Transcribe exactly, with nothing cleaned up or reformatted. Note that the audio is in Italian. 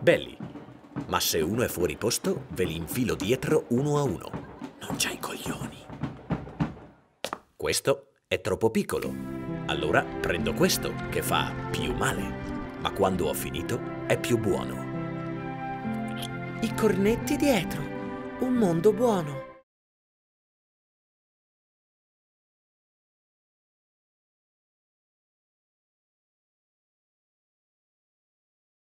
Belli, ma se uno è fuori posto, ve li infilo dietro uno a uno. Non c'hai coglioni. Questo è troppo piccolo. Allora prendo questo, che fa più male. Ma quando ho finito, è più buono. I cornetti dietro. Un mondo buono.